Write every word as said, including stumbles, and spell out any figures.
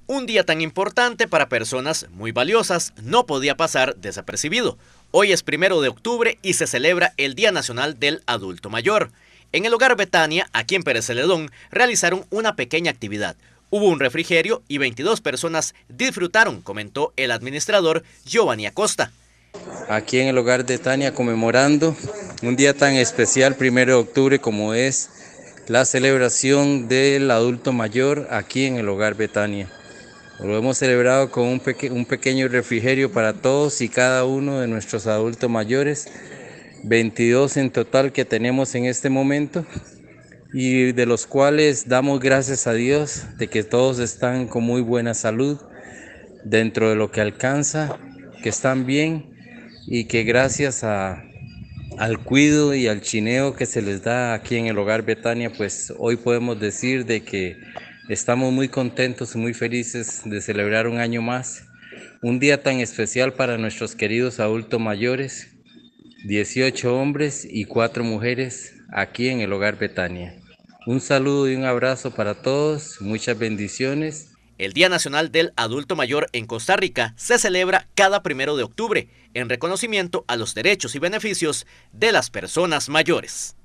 Un día tan importante para personas muy valiosas no podía pasar desapercibido. Hoy es primero de octubre y se celebra el Día Nacional del Adulto Mayor. En el Hogar Betania, aquí en Pérez Celedón, realizaron una pequeña actividad. Hubo un refrigerio y veintidós personas disfrutaron, comentó el administrador Giovanni Acosta. Aquí en el Hogar Betania conmemorando un día tan especial, primero de octubre, como es la celebración del adulto mayor aquí en el Hogar Betania. Lo hemos celebrado con un, peque un pequeño refrigerio para todos y cada uno de nuestros adultos mayores, veintidós en total que tenemos en este momento, y de los cuales damos gracias a Dios de que todos están con muy buena salud, dentro de lo que alcanza, que están bien y que gracias a, al cuidado y al chineo que se les da aquí en el Hogar Betania, pues hoy podemos decir de que estamos muy contentos y muy felices de celebrar un año más, un día tan especial para nuestros queridos adultos mayores, dieciocho hombres y cuatro mujeres aquí en el Hogar Betania. Un saludo y un abrazo para todos, muchas bendiciones. El Día Nacional del Adulto Mayor en Costa Rica se celebra cada primero de octubre en reconocimiento a los derechos y beneficios de las personas mayores.